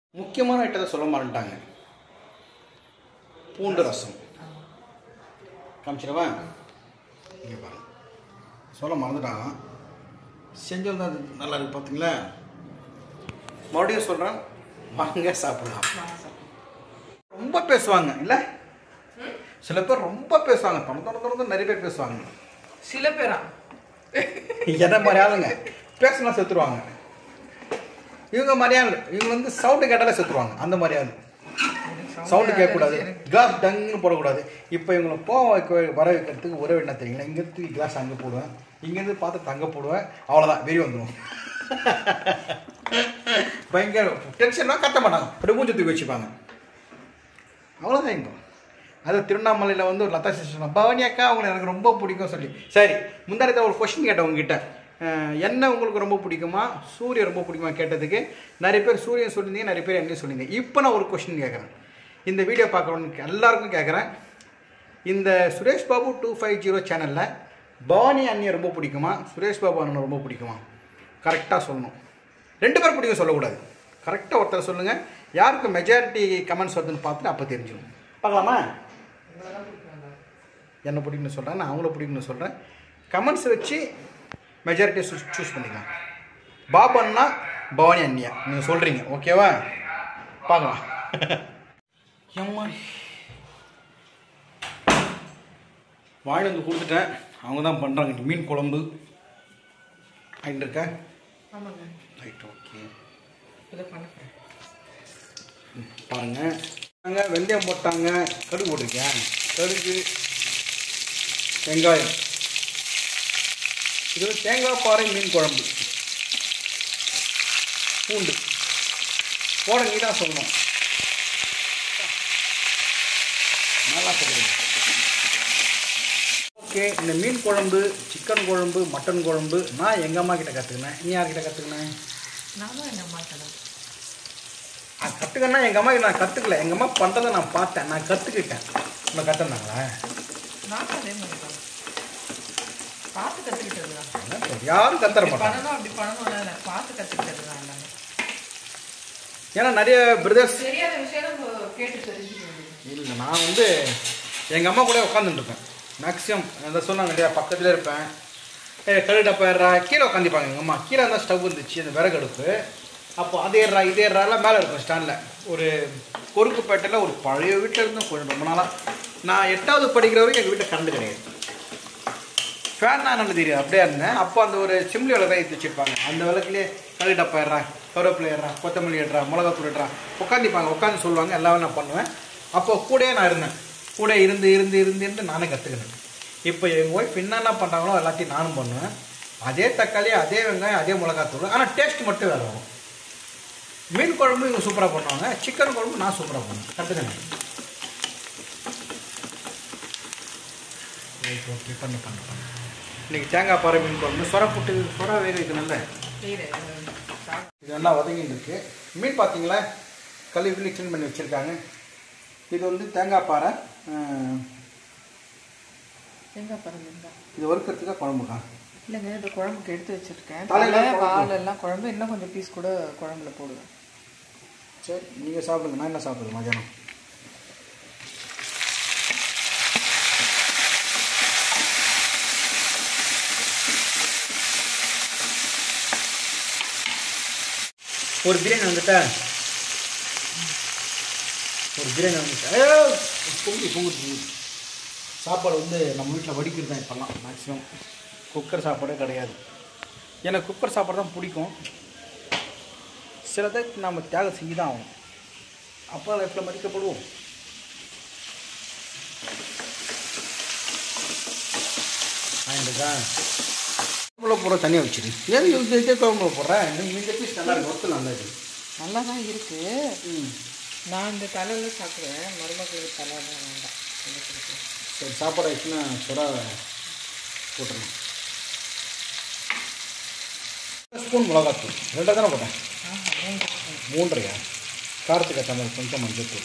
முக்கியமான ஐட்டத்தை சொல்ல மாட்டாங்க. பூண்டு ரசம் காமிச்சிடவா? இங்கே பாருங்க, சொல்ல மறந்துட்டாங்க. செஞ்சது தான் நல்லா இருக்கு பார்த்தீங்களா? மறுபடியும் சொல்கிறேன், வாங்க சாப்பிடலாம். ரொம்ப பேசுவாங்க இல்லை? சில பேர் ரொம்ப பேசுவாங்க, தொடர்ந்து நிறைய பேர் பேசுவாங்க. சில பேரா என்ன மாதிரி ஆளுங்க பேசலாம் செத்துருவாங்க. இவங்க மாதிரியாள், இவங்க வந்து சவுண்டு கேட்டாலே செத்துருவாங்க. அந்த மாதிரி ஆள் சவுண்டு கேட்கக்கூடாது, கிளாஸ் டங்குன்னு போடக்கூடாது. இப்போ இவங்களை வர வைக்கிறதுக்கு ஒரே என்ன தெரியுங்களா? இங்கேருந்து கிளாஸ் அங்கே போடுவேன், இங்கேருந்து பார்த்து அங்கே போடுவேன், அவ்வளோதான், வெறி வந்துடும். பயங்கர டென்ஷன்லாம் கத்த மாட்டாங்க, அப்படி மூஞ்சி தூக்கி வச்சுப்பாங்க, அவ்வளோதான். இங்கே அது திருவண்ணாமலையில் வந்து ஒரு லதா சிஸ்டர் பவானி அக்கா அவங்களை எனக்கு ரொம்ப பிடிக்கும் சொல்லி. சரி, முந்தானத்தை ஒரு கொஸ்டின் கேட்டேன் உங்ககிட்ட, என்ன உங்களுக்கு ரொம்ப பிடிக்குமா சூரியன் ரொம்ப பிடிக்குமா கேட்டதுக்கு நிறைய பேர் சூரியன் சொல்லியிருந்தீங்க, நிறைய பேர் என்னையும் சொல்லியிருந்தீங்க. இப்போ நான் ஒரு கொஸ்டின் கேட்குறேன், இந்த வீடியோ பார்க்குறவனுக்கு எல்லாருக்கும் கேட்குறேன். இந்த சுரேஷ் பாபு 250 சேனலில் பவானி அண்ணியை ரொம்ப பிடிக்குமா சுரேஷ் பாபு அண்ணனை ரொம்ப பிடிக்குமா? கரெக்டாக சொல்லணும். 2 பேர் பிடிக்கும் சொல்லக்கூடாது. கரெக்டாக ஒருத்தர் சொல்லுங்கள். யாருக்கு மெஜாரிட்டி கமெண்ட்ஸ் வருதுன்னு பார்த்துட்டு அப்போ தெரிஞ்சிடும். பார்க்கலாமா? என்ன பிடிக்குன்னு சொல்கிறேன், நான் அவங்கள பிடிக்குன்னு சொல்கிறேன். கமெண்ட்ஸ் வச்சு மெஜாரிட்டியை சூஸ் பண்ணிக்கலாம். பாபு அண்ணா பவானி அண்ணியா நீங்கள் சொல்கிறீங்க, ஓகேவா? பார்க்கலாம். ஏம்மா வாயில் வந்து கொடுத்துட்டேன், அவங்க தான் பண்ணுறாங்க. மீன் குழம்பு ஆகிட்டு இருக்கா? ஆமாங்க, ரைட், ஓகே. இதை பண்ணுறேன் பாருங்கள். நாங்கள் வெந்தயம் போட்டாங்க, கடுகு போட்டிருக்கேன், கடுகு வெங்காயம். இது தேங்காய் பாறை மீன் குழம்பு. பூண்டு போட நீ தான் சொல்லணும். நல்லா சொல்லுங்க. ஓகே, இந்த மீன் குழம்பு, சிக்கன் குழம்பு, மட்டன் குழம்பு நான் எங்கள் அம்மா கிட்ட கற்றுக்கினேன். நீ யார்கிட்ட கற்றுக்கினேன்? நானும் எங்கள் அம்மா கிட்ட கற்றுக்கன்னா எங்கள் அம்மா நான் கற்றுக்கல, எங்கள் அம்மா பண்ணுறதை நான் பார்த்தேன், நான் கற்றுக்கிட்டேன். நம்ம கற்றுனாங்களா? நானும் அதே மாதிரி தான் பார்த்து கற்றுக்கிட்டது தான். யாரும் கற்றுற மாட்டாங்க. பண்ணணும் அப்படி பண்ணணும் பார்த்து கற்றுக்கிட்டது தான் எல்லாமே. ஏன்னா நிறைய பிரதர்ஸ் தெரியாத விஷயம் கேட்டு தெரிஞ்சுக்க. இல்லை, நான் வந்து எங்கள் அம்மா கூட உட்காந்துட்டுருப்பேன் மேக்ஸிமம். அதை சொன்னாங்க இல்லையா, பக்கத்தில் இருப்பேன். கழுடப்ப ஏறா கீழே உட்காந்துப்பாங்க எங்கள் அம்மா. கீழே இருந்தால் ஸ்டவ் இருந்துச்சு, அந்த விறகு அடுப்பு. அப்போ அது ஏறா இது ஏறாலாம் மேலே இருக்கும் ஸ்டாண்டில். ஒரு கொருக்குப்பேட்டையில் ஒரு பழைய வீட்டில் இருந்தும் கொஞ்சம் ரொம்ப நாளாக. நான் 8வது படிக்கிற வரைக்கும் எங்கள் வீட்டில் கரண்ட் கிடையாது. ஃபேன் தான் நல்லது தெரியாது, அப்படியே இருந்தேன். அப்போ அந்த ஒரு சிம்லி விளக்கு தான் எடுத்து வச்சுருப்பாங்க. அந்த விளக்குலேயே கழுடப்பா ஏறா, கருவேப்பிலை ஏறா, கொத்தமல்லி ஏறா, மிளகாத்தூள் ஏறா உட்காந்துப்பாங்க. உட்காந்து சொல்லுவாங்க, எல்லாமே நான் பண்ணுவேன். அப்போ கூடயே நான் இருந்தேன். கூட இருந்து நானே கற்றுக்கினேன். இப்போ எங்கள் ஒய்ஃப் என்னென்ன பண்ணுறாங்களோ எல்லாத்தையும் நானும் பண்ணுவேன். அதே தக்காளி, அதே வெங்காயம், அதே மிளகாத்தூள், ஆனால் டேஸ்ட் மட்டும் வேறு வரும். மீன் குழம்பு இவங்க சூப்பராக பண்ணுவாங்க, சிக்கன் குழம்பு நான் சூப்பராக பண்ணுவேன், கற்றுக்கினேன். ஓகே, பண்ணு. இன்றைக்கி தேங்காய் பாறை மீன் குழம்பு சொரை போட்டு சொரை வேக வைக்கணும்ல, இது நல்லா வதங்கின்னு இருக்குது. மீன் பார்த்தீங்களா, கழுவி க்ளீன் பண்ணி வச்சுருக்காங்க. இது வந்து தேங்காய் பாறை. தேங்காய் பாறை மீன் தான் இது வறுக்கிறதுக்காக குழம்புக்கா? இல்லைங்க, இது குழம்புக்கு எடுத்து வச்சுருக்கேன். தலையில் பால் எல்லாம் குழம்பு, இன்னும் கொஞ்சம் பீஸ் கூட குழம்புல போடுவேன். சரி, நீங்கள் சாப்பிடுங்க, நான் என்ன சாப்பிடுங்க மதியானம். ஒரு பிரியாணி வந்துட்டா, பொங்கி சாப்பாடு வந்து நம்ம வீட்டில் வடிக்கிறது தான் இப்போல்லாம். மேக்ஸிமம் குக்கர் சாப்பாடே கிடையாது. எனக்கு குக்கர் சாப்பாடு தான் பிடிக்கும். சிலதை நம்ம தியாகம் செஞ்சு தான் ஆகணும், அப்போ லைஃப்பில் மதிக்கப்படுவோம். ஆயிட்டுக்கா குழம்புல போடுற தனியாக வச்சுரு. ஏன் இதே குழம்புல போடுறேன்? இந்த பீஸ் நல்லா இருக்கு, ஒருத்தர் நல்லா இருக்குது, நல்லா தான் இருக்குது. நான் இந்த தலையில் சாப்பிடுவேன், மருமகளுக்கு தலை தான் வேண்டாம். சரி, சாப்பாடு ஆயிடுச்சுன்னா சுடா போட்டுருங்க. ஸ்பூன் மிளகாத்தூள் 2 தானே போட்டேன்? 3.5 காரத்துக்கு ஏற்ற மாதிரி கொஞ்சம் மஞ்சத்தூள்.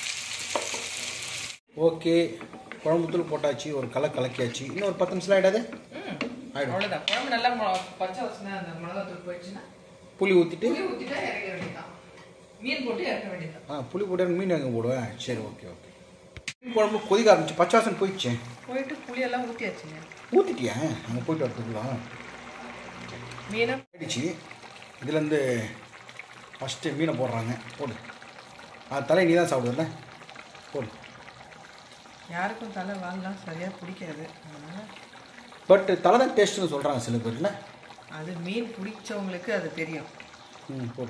ஓகே, குழம்புத்தூள் போட்டாச்சு, ஒரு கலக்கியாச்சு. இன்னும் ஒரு 10 நிமிஷம் ஆகிடாது, அவ்வளோதான். குழம்பு நல்லா பச்சை வச்சுனா அந்த மிளகாத்தூள் போயிடுச்சுன்னா புளி ஊற்றிட்டு இறக்க வேண்டியதான். மீன் போட்டு இறக்க வேண்டியது. புளி போட்டு மீன் எங்கே போடுவேன்? சரி, ஓகே ஓகே. மீன் குழம்பு கொதிக்க ஆரம்பிச்சு, பச்சை வாசனை போயிடுச்சு. போயிட்டு புளியெல்லாம் ஊற்றியாச்சுங்க. ஊற்றிட்டியா? அங்கே போயிட்டு வரதுக்குலாம் மீனை ஆயிடுச்சு. இதுலேருந்து ஃபஸ்ட்டு மீனை போடுறாங்க. போடு. அது தலையை நீ தான் சாப்பிடுவல, போடு. யாருக்கும் தலை வாங்கலாம் சரியாக பிடிக்காது. அதனால் பட் தலை தான் டேஸ்ட்டுன்னு சொல்கிறாங்க சில பேர். இல்லை, அது மீன் பிடிச்சவங்களுக்கு அது தெரியும். போடு.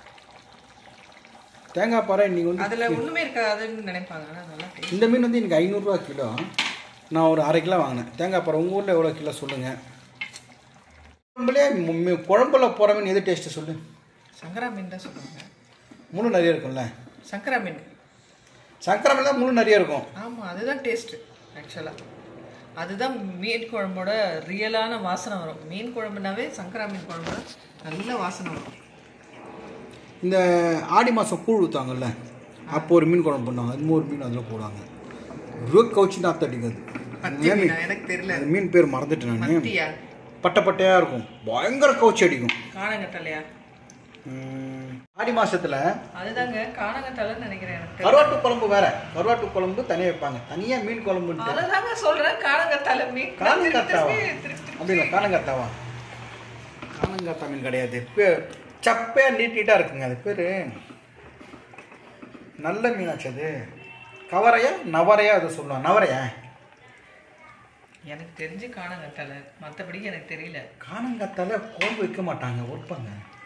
தேங்காய் பாறை இன்றைக்கி வந்து அதில் ஒன்றுமே இருக்காதுன்னு நினைப்பாங்க. ஆனால் நல்லா இந்த மீன் வந்து எனக்கு 500 ரூபா கிலோ. நான் ஒரு 1/2 கிலோ வாங்கினேன். தேங்காய் பாறை உங்கள் ஊரில் எவ்வளோ கிலோ சொல்லுங்கள். குழம்புலேயே குழம்புல போகிற மீன் எது டேஸ்ட்டு சொல்லு. சங்கரா மீன் தான் சொல்லுவாங்க. முள் நிறைய இருக்கும்ல. சங்கரா மீன். சங்கரா மீன் தான் முள் நிறைய இருக்கும். ஆமாம், அதுதான் டேஸ்ட்டு ஆக்சுவலாக. அதுதான் மீன் குழம்போட ரியலான வாசனை வரும். மீன் குழம்புனாவே சங்கரா மீன் குழம்பு நல்ல வாசனை வரும். இந்த ஆடி மாதம் கூழ் ஊற்றுவாங்கல்ல, அப்போ ஒரு மீன் குழம்பு பண்ணுவாங்க. அது ஒரு மீன் அதில் போடுவாங்க. கவுச்சி தான் அத்தடிக்காது. எனக்கு தெரியல அந்த மீன் பேர் மறந்துட்டு நான். பட்டை பட்டையாக இருக்கும், பயங்கர கவுச்சி அடிக்கும். காணங்கத்தலையா? ஆடி மாசத்துல அதுதாங்க காணங்கத்தலைன்னு நினைக்கிறேன். கருவாட்டு குழம்பு வேற. கருவாட்டு குழம்பு தனியாக வைப்பாங்க, தனியாக மீன் குழம்பு. அதுதாங்க சொல்கிறேன், காணங்கத்தலை மீன். காணங்கத்தாவா? அப்படிங்களா? காணங்கத்தாவா? காணங்கத்தா மீன் கிடையாது. சப்பையாக நீட்டாக இருக்குங்க. அது பேர் நல்ல மீனாச்சு. அது கவரையா நவரையா அதை சொல்லுவாங்க. நவரையா? எனக்கு தெரிஞ்சு காணங்கத்தலை, மற்றபடிக்கு எனக்கு தெரியல. காணங்கத்தால குழம்பு வைக்க மாட்டாங்க, வைப்பாங்க.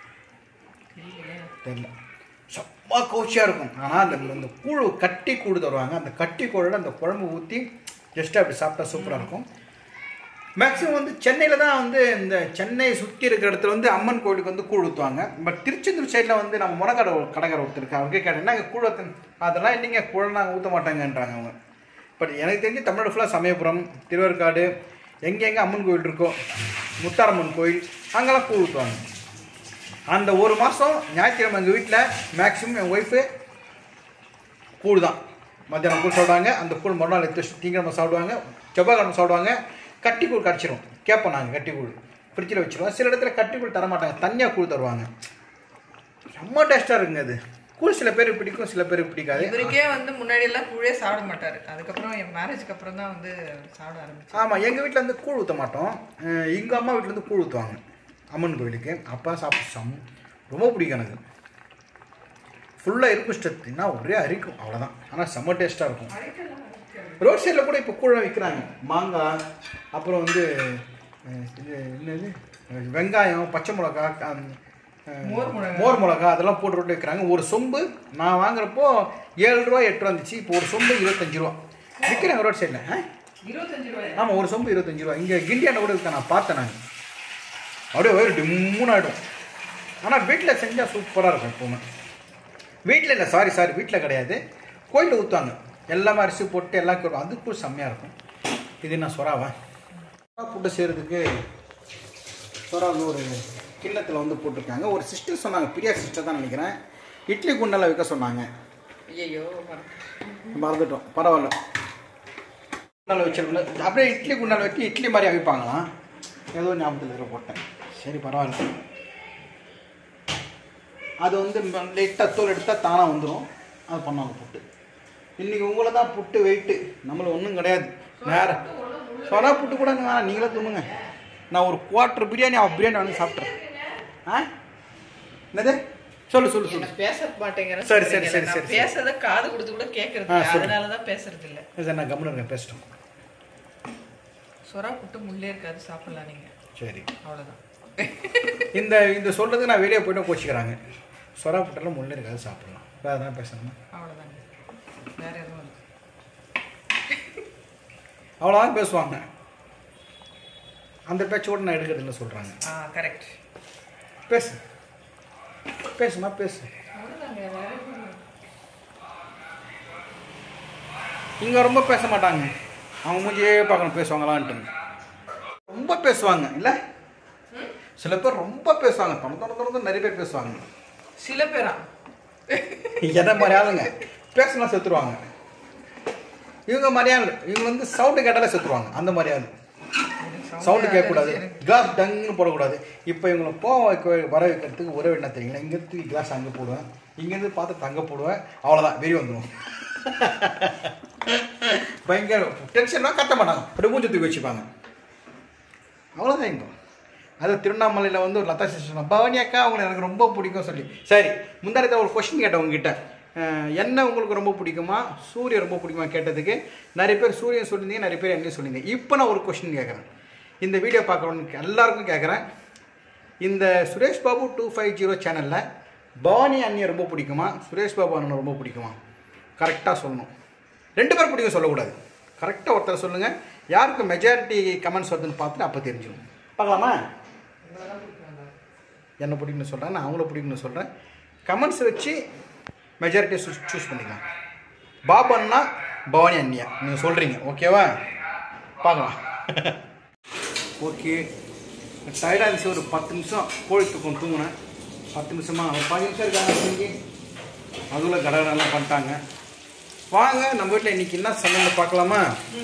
தெரியல. செம்ம கவுச்சியாக இருக்கும். ஆனால் அந்த கூழ் கட்டி கூழ் தருவாங்க. அந்த கட்டி கூழோட அந்த குழம்பு ஊற்றி ஜஸ்ட்டு அப்படி சாப்பிட்டா சூப்பராக இருக்கும். மேக்ஸிமம் வந்து சென்னையில் தான் வந்து இந்த சென்னை சுற்றி இருக்கிற இடத்துல வந்து அம்மன் கோயிலுக்கு வந்து கூழ் ஊற்றுவாங்க. பட் திருச்செந்தூர் சைடில் வந்து நம்ம முனக்கடை கடைக்கார ஒருத்தருக்கு அவருக்கே கேட்டேன்னா இங்கே கூழ் அதெல்லாம் இல்லைங்க, கூழ் நாங்கள் ஊற்ற மாட்டாங்கன்றாங்க அவங்க. பட் எனக்கு தெரிஞ்சு தமிழ்நாடு ஃபுல்லாக சமயபுரம், திருவேற்காடு, எங்கெங்கே அம்மன் கோயில் இருக்கோ, முத்தாரம்மன் கோயில், அங்கெல்லாம் கூழ் ஊற்றுவாங்க. அந்த ஒரு மாதம் ஞாயிற்றுக்கிழமை எங்கள் வீட்டில் மேக்ஸிமம் என் ஒய்ஃபு கூழ் தான். மத்தியானம் கூழ் சாப்பிடுவாங்க. அந்த கூழ் மறுநாள் எடுத்து திங்கக்கிழமை சாப்பிடுவாங்க, செவ்வாய்க்கிழமை சாப்பிடுவாங்க. கட்டி கூழ் கரைச்சிரும். கேட்போம் நாங்கள், கட்டி கூழ் ஃப்ரிட்ஜில் வச்சுருவோம். சில இடத்துல கட்டி கூழ் தரமாட்டாங்க, தனியாக கூழ் தருவாங்க. ரொம்ப டேஸ்ட்டாக இருக்குங்க அது கூழ். சில பேருக்கு பிடிக்கும், சில பேருக்கு பிடிக்காது. இவருக்கே வந்து முன்னாடியெல்லாம் கூழே சாப்பிட மாட்டார். அதுக்கப்புறம் என் மேரேஜுக்கு அப்புறம் தான் வந்து சாப்பிட ஆரம்பிச்சு. ஆமாம், எங்கள் வீட்டில் வந்து கூழ் ஊற்ற மாட்டோம். எங்கள் அம்மா வீட்டிலேருந்து கூழ் ஊற்றுவாங்க அம்மன் கோயிலுக்கு. அப்போ சாப்பிட்டு ரொம்ப பிடிக்கும் எனக்கு. ஃபுல்லாக இருக்கும் ஸ்டெத்துனா ஒரே அரிக்கும், அவ்வளோதான். ஆனால் செம்ம டேஸ்ட்டாக இருக்கும். ரோட் சைடில் கூட இப்போ கூழ விற்கிறாங்க. மாங்காய், அப்புறம் வந்து இது என்னது, வெங்காயம், பச்சை மிளகா, மோர் மிளகா அதெல்லாம் போட்டு ரோட்டில் விற்கிறாங்க. ஒரு சொம்பு நான் வாங்குறப்போ 7 ரூபா 8 ரூபா இருந்துச்சு. இப்போ ஒரு சொம்பு 25 ரூபா விற்கிறாங்க ரோட் சைடில். 25 ரூபாய்? ஆமாம், ஒரு சொம்பு 25 ரூபா. இங்கே கிண்டியாண்ட கூட இருக்கேன், நான் பார்த்தேன். நான் அப்படியே வயிறு டிம்முன்னு ஆகிடும். ஆனால் வீட்டில் செஞ்சால் சூப்பராக இருக்கும். எப்போவுமே வீட்டில் இல்லை, சாரி வீட்டில் கிடையாது, கோயிலில் ஊற்றுவாங்க. எல்லாமே அரிசி போட்டு எல்லாம் கேட்கும். அதுக்கும் செம்மையாக இருக்கும். இது நான் சொராவா புட்டு செய்கிறதுக்கு சொரா வந்து ஒரு கிண்ணத்தில் வந்து போட்டிருக்காங்க. ஒரு சிஸ்டர் சொன்னாங்க, பிரியா சிஸ்டர் தான் நினைக்கிறேன், இட்லி குண்டெல்லாம் வைக்க சொன்னாங்க. ஐயோ மறந்துட்டோம், பரவாயில்ல. குண்டால் வச்சிருக்கோம், அப்படியே இட்லி குண்டால் வைக்க இட்லி மாதிரி அவிப்பாங்களாம். ஏதோ ஞாபகத்தில் இதில் போட்டேன். சரி பரவாயில்ல. அது வந்து லைட்டாக தோல் எடுத்தால் தானாக வந்துடும். அது பண்ணாங்க புட்டு. இன்றைக்கி உங்களை தான் புட்டு வெயிட்டு, நம்மள ஒன்றும் கிடையாது. நேரம் சொரா புட்டு கூட வேணாம், நீங்களே தூங்குங்க. நான் ஒரு 1/4 பிரியாணி பிரியாணி வாங்கி சாப்பிட்றேன். என்னது சொல்லு பேச மாட்டேங்கிறேன். சரி பேசுறத காது கொடுத்து கூட கேட்கறது, அதனால தான் பேசுறது இல்லை. சார் நான் கம்முன்னு இருக்கேன், பேசிட்டோம். சொரா புட்டு முள்ளே இருக்காது, சாப்பிடலாம் நீங்கள். சரி அவ்வளோதான். இந்த சொல்கிறதுக்கு நான் வெளியே போய்ட்டு கோச்சிக்கிறாங்க. சொரா புட்டெல்லாம் முள்ளே இருக்காது, சாப்பிடலாம். வேறு எதனா பேசணுமா? அவ்வளோதாங்க, வேறு எதுவும் இல்லை. அவ்வளோதான் பேசுவாங்க. அந்த பேச்சோடு நான் எடுக்கிறதில்ல சொல்கிறாங்க. கரெக்ட். பேசுமா பேசு. இங்கே ரொம்ப பேச மாட்டாங்க, அவங்க மூஞ்சியே பார்க்கணும் பேசுவாங்களான்ட்டு. ரொம்ப பேசுவாங்க இல்லை, சில பேர் ரொம்ப பேசுவாங்க. தொடர்ந்து நிறைய பேர் பேசுவாங்க. சில பேரா? என்ன மாதிரி ஆளுங்க பேசினா செத்துருவாங்க. இவங்க மாதிரியாள், இவங்க வந்து சவுண்டு கேட்டாலே செத்துருவாங்க. அந்த மாதிரி ஆள் சவுண்டு கேட்கக்கூடாது, கிளாஸ் டங்குன்னு போடக்கூடாது. இப்போ இவங்களை வர வைக்கிறதுக்கு ஒரே என்ன தெரியுங்களா, இங்கே தூக்கி கிளாஸ் அங்கே போடுவேன், இங்கேருந்து பார்த்து தங்க போடுவேன், அவ்வளோதான் வெறி வந்துடும். பயங்கர டென்ஷன்லாம் கத்த மாட்டாங்க, அப்படி மூஞ்சி தூக்கி வச்சுப்பாங்க, அவ்வளோதான். இங்கே அது திருவண்ணாமலையில் வந்து ஒரு லதா சிஸ்டர் பவானி அக்கா அவங்களை எனக்கு ரொம்ப பிடிக்கும் சொல்லி. சரி, முந்தானத்தை ஒரு கொஸ்டின் கேட்டேன் உங்ககிட்ட, என்ன உங்களுக்கு ரொம்ப பிடிக்குமா சூரியன் ரொம்ப பிடிக்குமா கேட்டதுக்கு நிறைய பேர் சூரியன் சொல்லியிருந்தீங்க, நிறைய பேர் என்னையும் சொல்லியிருந்தீங்க. இப்போ நான் ஒரு கொஸ்டின் கேட்குறேன், இந்த வீடியோ பார்க்குறவனுக்கு எல்லாருக்கும் கேட்குறேன். இந்த சுரேஷ் பாபு 250 சேனலில் பவானி அண்ணியை ரொம்ப பிடிக்குமா சுரேஷ் பாபு அண்ணனை ரொம்ப பிடிக்குமா? கரெக்டாக சொல்லணும். 2 பேர் பிடிக்கும் சொல்லக்கூடாது, கரெக்டாக ஒருத்தர் சொல்லுங்கள். யாருக்கு மெஜாரிட்டி கமெண்ட்ஸ் வருதுன்னு பார்த்துட்டு அப்போ தெரிஞ்சிடும். பார்க்கலாமா? என்ன பிடிக்குன்னு சொல்கிறேன், நான் அவங்கள பிடிக்குன்னு சொல்கிறேன். கமெண்ட்ஸ் வச்சு மெஜாரிட்டியை சூஸ் பண்ணிக்கலாம். பாபு அண்ணா பவானி அண்ணியா நீங்கள் சொல்கிறீங்க, ஓகேவா? பார்க்கலாம். ஓகே, டயர்டாக இருந்துச்சு. ஒரு 10 நிமிஷம் கோழி தூக்கம் தூங்கினேன். 10 நிமிஷமாக ஒரு 10 நிமிஷம் இருக்காங்க தூங்கி, அதுக்குள்ளே கடகடெல்லாம் பண்ணிட்டாங்க. வாங்க நம்ம வீட்டில் இன்றைக்கி என்ன சமையல் பார்க்கலாமா?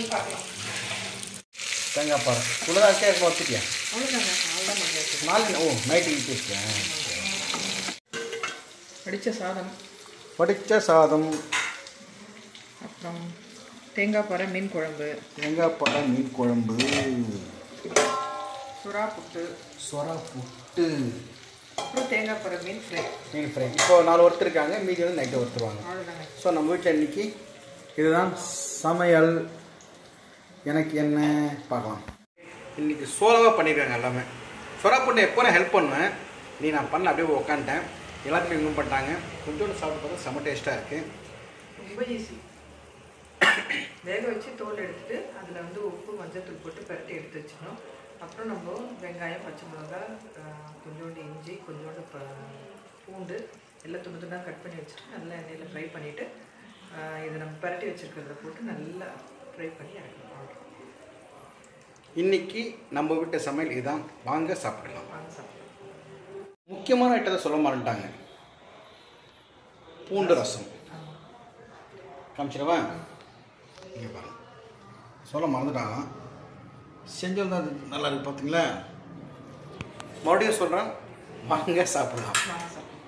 தேங்காய் பாரு உள்ளதாக்கே வச்சுட்டியா? நாலு ஓ நைட்டு வச்சுருக்கேன். படித்த சாதம், அப்புறம் தேங்காய் பாறை மீன் குழம்பு, சுறா புட்டு, அப்புறம் தேங்காய் பாறை மீன் ஃப்ரை. இப்போ 4 ஒருத்தர் இருக்காங்க, மீதி வந்து நைட்டு ஒருத்தருவாங்க. ஸோ நம்ம வீட்டில் இன்றைக்கி இதுதான் சமையல். எனக்கு என்ன பார்க்கலாம். இன்றைக்கி சோளமாக பண்ணியிருக்காங்க எல்லாமே. சொரா புட்டு எப்போ நான் ஹெல்ப் பண்ணுவேன், நீ நான் பண்ண அப்படியே உட்காந்துட்டேன். எல்லாத்தையுமே இன்னும் பண்ணிட்டாங்க. கொஞ்சோண்டு சாப்பிட்டு பார்த்தா செம்ம டேஸ்ட்டாக இருக்குது. ரொம்ப ஈஸி. வேக வச்சு தோல் எடுத்துட்டு அதில் வந்து உப்பு மஞ்சத்தூள் போட்டு பரட்டி எடுத்து வச்சுக்கணும். அப்புறம் நம்ம வெங்காயம், பச்சை மிளகா, கொஞ்சோண்டு இஞ்சி, கொஞ்சோண்டு பூண்டு எல்லாம் துண்டு துண்டாக கட் பண்ணி வச்சுட்டு நல்லா எண்ணெயில் ஃப்ரை பண்ணிவிட்டு இதை நம்ம பரட்டி வச்சுருக்கிறத போட்டு நல்லா ஃப்ரை பண்ணி இறக்கணும். இன்றைக்கி நம்ம வீட்டு சமையல் இதுதான். வாங்க சாப்பிடலாம். சாப்பிடலாம். முக்கியமான ஐட்டத்தை சொல்ல மாட்டாங்க, பூண்டு ரசம் காமிச்சிடவா? இங்கே பாருங்க, சொல்ல மறந்துட்டாங்க. செஞ்சது அது நல்லா இருக்கு பார்த்தீங்களா? மறுபடியும் சொல்கிறேன், வாங்க சாப்பிடலாம்.